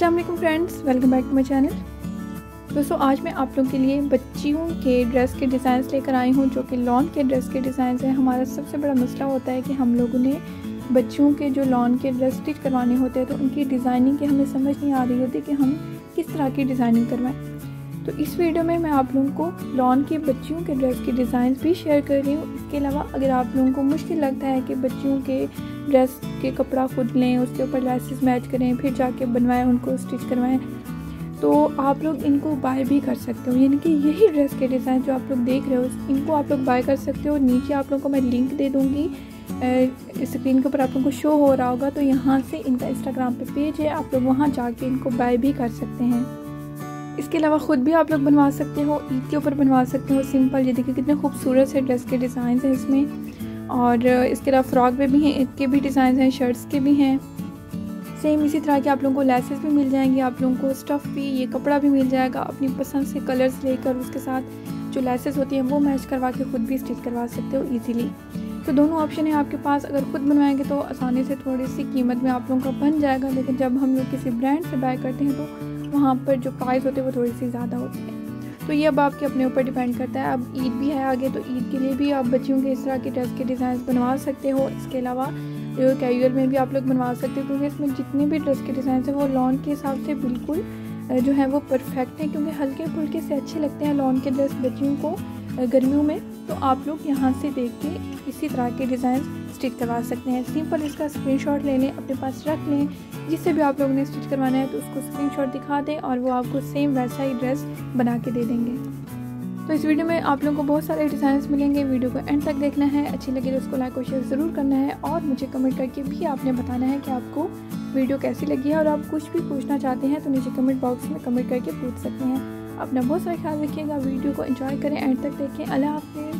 अस्सलाम वालेकुम friends, welcome back to my channel. दोस्तों आज मैं आप लोगों के लिए बच्चियों के ड्रेस के डिज़ाइंस लेकर आई हूँ जो कि लॉन के ड्रेस के डिज़ाइंस हैं। हमारा सबसे बड़ा मसला होता है कि हम लोगों ने बच्चियों के जो लॉन के ड्रेस स्टिच करवाने होते हैं तो उनकी डिज़ाइनिंग की हमें समझ नहीं आ रही होती कि हम किस तरह की डिज़ाइनिंग करवाएं। तो इस वीडियो में मैं आप लोगों को लॉन के बच्चियों के ड्रेस के डिज़ाइंस भी शेयर कर रही हूँ। इसके अलावा अगर आप लोगों को मुश्किल लगता है कि बच्चियों के ड्रेस के कपड़ा खुद लें, उसके ऊपर लेसेस मैच करें, फिर जाके बनवाएं, उनको स्टिच करवाएं, तो आप लोग इनको बाय भी कर सकते हो। यानी कि यही ड्रेस के डिज़ाइन जो आप लोग देख रहे हो इनको आप लोग बाय कर सकते हो। नीचे आप लोगों को मैं लिंक दे दूँगी, स्क्रीन के ऊपर आप लोगों को शो हो रहा होगा, तो यहाँ से इनका इंस्टाग्राम पे पेज है, आप लोग वहाँ जाके इनको बाय भी कर सकते हैं। इसके अलावा ख़ुद भी आप लोग बनवा सकते हो, ईद के ऊपर बनवा सकते हो सिंपल। ये देखिए कितने खूबसूरत से ड्रेस के डिज़ाइन हैं इसमें। और इसके अलावा फ्रॉक में भी हैं, ईद के भी डिज़ाइन हैं, शर्ट्स के भी हैं। सेम इसी तरह के आप लोगों को लेसेस भी मिल जाएंगी, आप लोगों को स्टफ़ भी, ये कपड़ा भी मिल जाएगा। अपनी पसंद से कलर्स लेकर उसके साथ जो लेसेस होती हैं वो मैच करवा के ख़ुद भी स्टिच करवा सकते हो ईजीली। तो दोनों ऑप्शन है आपके पास। अगर ख़ुद बनवाएंगे तो आसानी से थोड़ी सी कीमत में आप लोगों का बन जाएगा, लेकिन जब हम लोग किसी ब्रांड से बाय करते हैं तो वहाँ पर जो प्राइस होते हैं वो थोड़ी सी ज़्यादा होती है। तो ये अब आपके अपने ऊपर डिपेंड करता है। अब ईद भी है आगे, तो ईद के लिए भी आप बच्चियों के इस तरह के ड्रेस के डिज़ाइन बनवा सकते हो। इसके अलावा कैजुअल में भी आप लोग बनवा सकते हो, क्योंकि इसमें जितने भी ड्रेस के डिज़ाइन हैं वो लॉन के हिसाब से बिल्कुल जो है वो परफेक्ट हैं, क्योंकि हल्के फुल्के से अच्छे लगते हैं लॉन के ड्रेस बच्चियों को गर्मियों में। तो आप लोग यहाँ से देख के इसी तरह के डिज़ाइन स्टिच करवा सकते हैं। सिंपल इसका स्क्रीनशॉट ले लें, अपने पास रख लें, जिससे भी आप लोगों ने स्टिच करवाना है तो उसको स्क्रीनशॉट दिखा दें और वो आपको सेम वैसा ही ड्रेस बना के दे देंगे। तो इस वीडियो में आप लोगों को बहुत सारे डिज़ाइंस मिलेंगे। वीडियो को एंड तक देखना है, अच्छी लगे तो उसको लाइक और शेयर ज़रूर करना है, और मुझे कमेंट करके भी आपने बताना है कि आपको वीडियो कैसी लगी है। और आप कुछ भी पूछना चाहते हैं तो नीचे कमेंट बॉक्स में कमेंट करके पूछ सकते हैं। अपना बहुत सारा ख्याल रखिएगा, वीडियो को एंजॉय करें, एंड तक देखें। अल्लाह हाफ़िज़।